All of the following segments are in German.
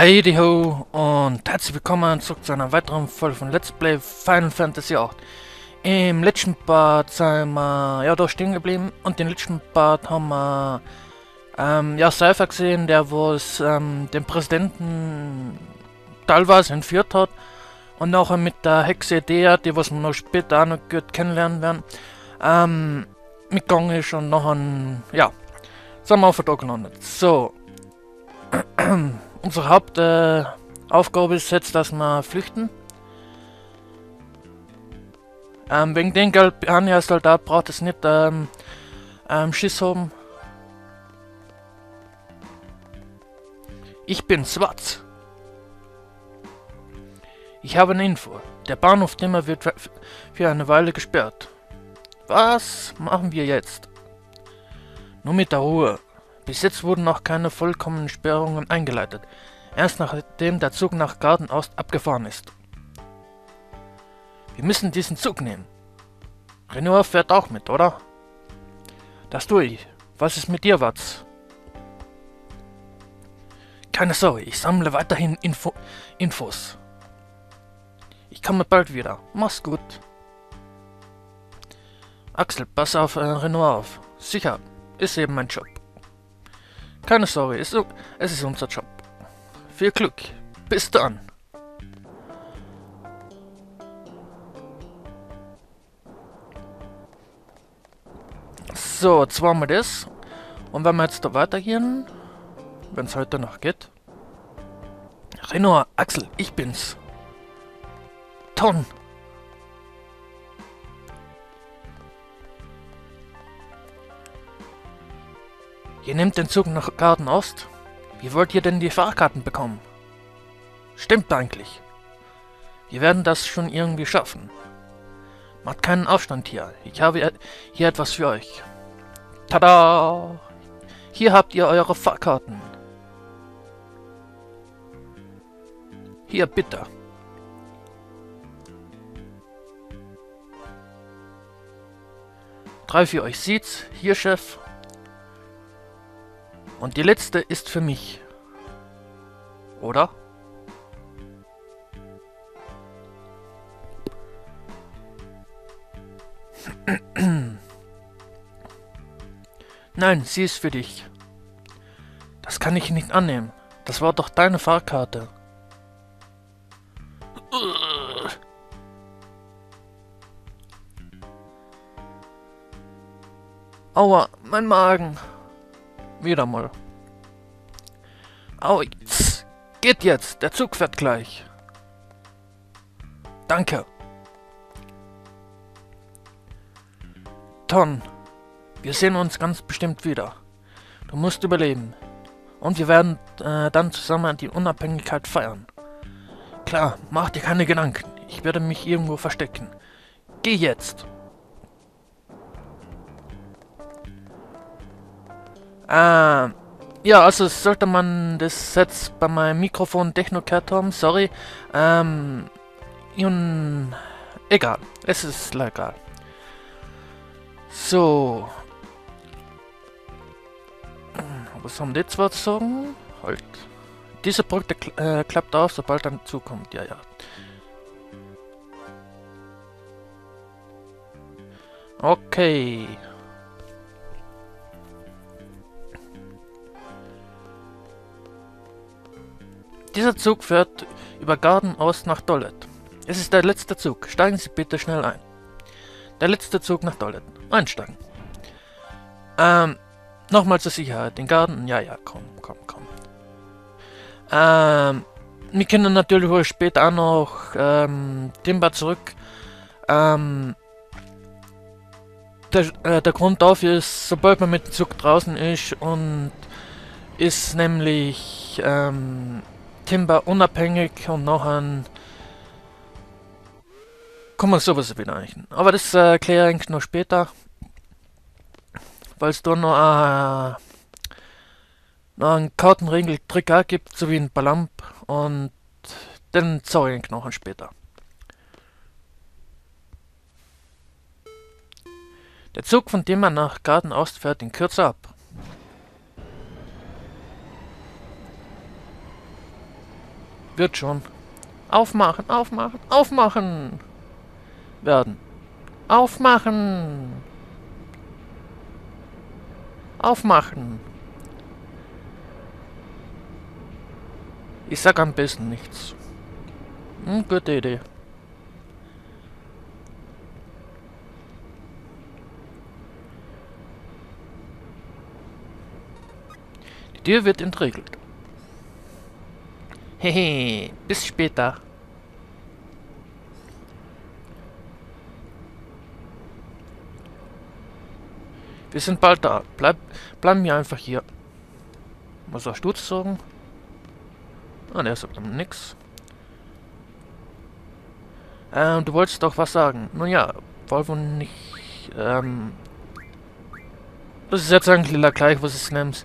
Heidi ho und herzlich willkommen zurück zu einer weiteren Folge von Let's Play Final Fantasy VIII. Im letzten Part sind wir ja da stehen geblieben und den letzten Part haben wir Seifer gesehen, der was den Präsidenten teilweise entführt hat und nachher mit der Hexe Dea, die was wir noch später auch noch gut kennenlernen werden, mitgegangen ist und nachher sind wir auf der Tag gelandet. So. Unsere Hauptaufgabe ist jetzt, dass wir flüchten. Wegen dem Galpania-Soldat braucht es nicht Schiss haben. Ich bin Schwarz. Ich habe eine Info. Der Bahnhof Dimmer wird für eine Weile gesperrt. Was machen wir jetzt? Nur mit der Ruhe. Bis jetzt wurden noch keine vollkommenen Sperrungen eingeleitet. Erst nachdem der Zug nach Garden-Ost abgefahren ist. Wir müssen diesen Zug nehmen. Renoir fährt auch mit, oder? Das tue ich. Was ist mit dir, Watz? Keine Sorge, ich sammle weiterhin Infos. Ich komme bald wieder. Mach's gut. Axel, pass auf Renoir auf. Sicher, ist eben mein Job. Keine Sorge, es ist unser Job. Viel Glück. Bis dann. So, jetzt waren wir das. Und wenn wir jetzt da weitergehen, wenn es heute noch geht. Renoir, Axel, ich bin's. Ton. Ihr nehmt den Zug nach Garden-Ost? Wie wollt ihr denn die Fahrkarten bekommen? Stimmt eigentlich. Wir werden das schon irgendwie schaffen. Macht keinen Aufstand hier. Ich habe hier etwas für euch. Tada! Hier habt ihr eure Fahrkarten. Hier, bitte. Drei für euch Seats. Hier, Chef. Und die letzte ist für mich. Oder? Nein, sie ist für dich. Das kann ich nicht annehmen. Das war doch deine Fahrkarte. Aua, mein Magen. Wieder mal. Au, jetzt. Geht jetzt. Der Zug fährt gleich. Danke. Ton, wir sehen uns ganz bestimmt wieder. Du musst überleben. Und wir werden dann zusammen die Unabhängigkeit feiern. Klar, mach dir keine Gedanken. Ich werde mich irgendwo verstecken. Geh jetzt. Ja, also sollte man das jetzt bei meinem Mikrofon Techno-Cat haben, sorry. Egal, es ist legal. So. Was haben die zwei zu sagen? Halt. Diese Brücke klappt auf, sobald ein Zug kommt. Ja. Okay. Dieser Zug fährt über Garden-Ost nach Dollet. Es ist der letzte Zug. Steigen Sie bitte schnell ein. Der letzte Zug nach Dollet. Einsteigen. Nochmal zur Sicherheit. Den Garden. Ja, komm. Wir können natürlich wohl später auch noch Timber zurück. Der Grund dafür ist, sobald man mit dem Zug draußen ist und ist nämlich Timber unabhängig und nachher kann man sowas wieder einrichten. Aber das erkläre ich noch später, weil es da noch einen Kartenregel-Trick gibt, so wie ein Balamp, und den zeige ich noch später. Der Zug von Dimmer nach Garden-Ost fährt in Kürze ab. Wird schon. Aufmachen, aufmachen, aufmachen! Werden. Aufmachen! Aufmachen! Ich sag am besten nichts. Gute Idee. Die Tür wird entriegelt. Hehe, bis später. Wir sind bald da. Bleiben wir einfach hier. Was hast du zu sagen? Ah, der sagt dann nix. Du wolltest doch was sagen. Nun ja, Volvo nicht. Das ist jetzt eigentlich gleich, was es nimmst.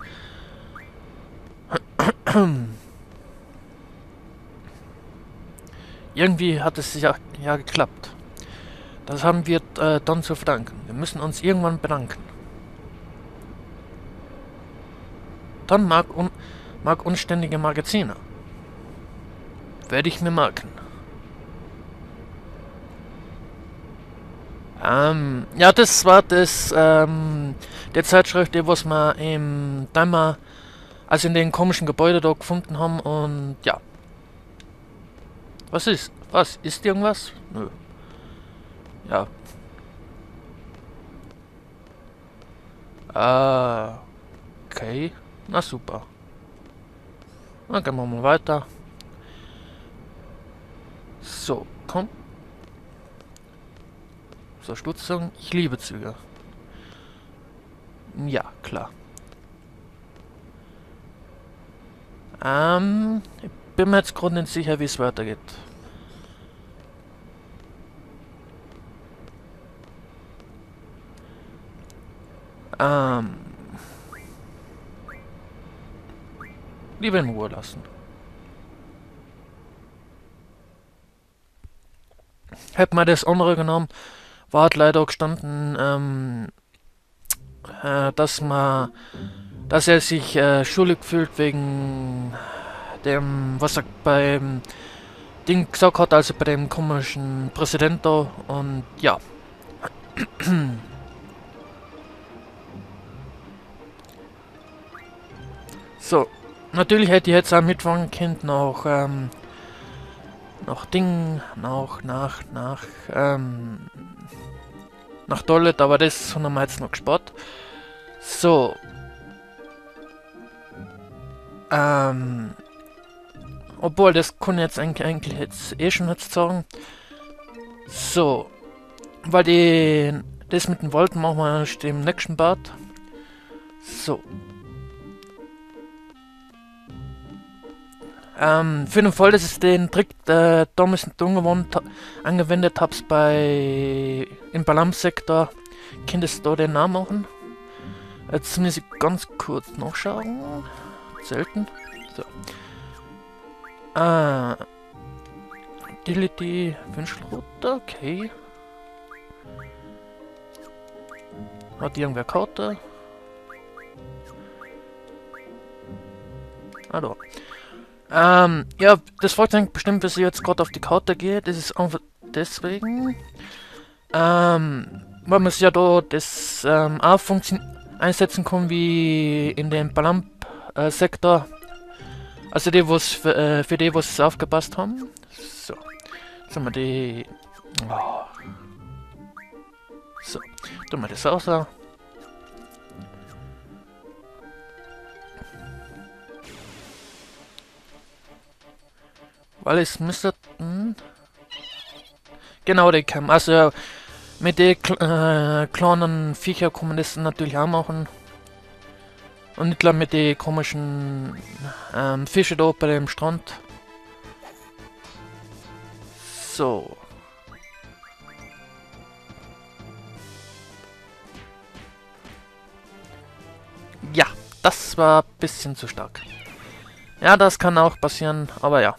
Irgendwie hat es ja geklappt. Das haben wir dann zu verdanken. Wir müssen uns irgendwann bedanken. Dann mag unständige Magaziner. Werde ich mir merken. Ja, das war das, der Zeitschrift, die was wir im Timer, also in den komischen Gebäude da gefunden haben und ja. Was ist? Was? Ist irgendwas? Nö. Ja. Okay. Na super. Dann gehen wir mal weiter. So, komm. So, Stutzung. Ich liebe Züge. Ja, klar. Ich bin mir jetzt gerade nicht sicher, wie es weitergeht. Lieber in Ruhe lassen. Hätte man das andere genommen, war halt leider gestanden, dass er sich schuldig fühlt wegen dem, was er beim Ding gesagt hat, also bei dem komischen Präsident da und ja. So, natürlich hätte ich jetzt auch mitfahren können nach Dollet, aber das haben wir jetzt noch gespart. So. Obwohl, das kann ich jetzt eigentlich jetzt schon jetzt sagen. So. Weil das mit den Wolken machen wir erst im nächsten Part. So. Für den Fall, dass ich den Trick damals nicht angewendet habe im Balance-Sektor, könntest du da den Namen machen. Jetzt muss ich ganz kurz nachschauen. Selten. So. Utility Wünschelrouter, okay. Hat irgendwer Karte? Ah, da. Ja, das fragt sich bestimmt, dass ich jetzt gerade auf die Karte gehe. Das ist einfach deswegen. Weil man es ja da das auch einsetzen kann wie in dem Balamp-Sektor. Also die, was für die, was aufgepasst haben. So. Jetzt haben wir die. Oh. So. Tun wir das auch so. Weil es müsste. Genau, die kann. Also mit den kleinen Viecher kann man das natürlich auch machen. Und nicht mit den komischen Fische da bei dem Strand. So. Ja, das war ein bisschen zu stark. Ja, das kann auch passieren, aber ja.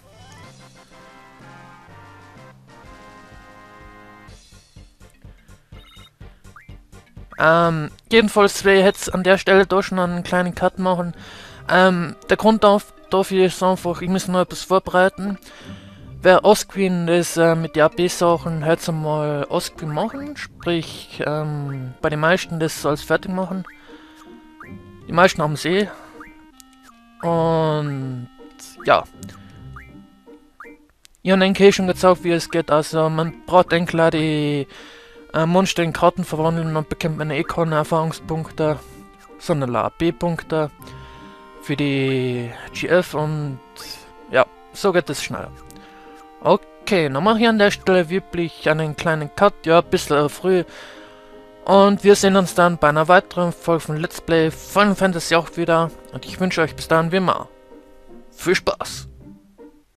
Jedenfalls will ich jetzt an der Stelle doch schon einen kleinen Cut machen. Der Grund dafür ist einfach, ich muss noch etwas vorbereiten. Wer Osqueen ist, mit den AP-Sachen heute mal Osqueen machen, sprich, bei den meisten das alles fertig machen. Die meisten haben es eh. Und ja. Ich habe eigentlich schon gezeigt, wie es geht. Also man braucht eigentlich die Monster in Karten verwandeln und bekommt man eh keine Erfahrungspunkte, sondern AP-Punkte für die GF und ja, so geht es schneller. Okay, dann mache ich an der Stelle wirklich einen kleinen Cut, ja, ein bisschen früh. Und wir sehen uns dann bei einer weiteren Folge von Let's Play Final Fantasy auch wieder. Und ich wünsche euch bis dahin wie immer viel Spaß.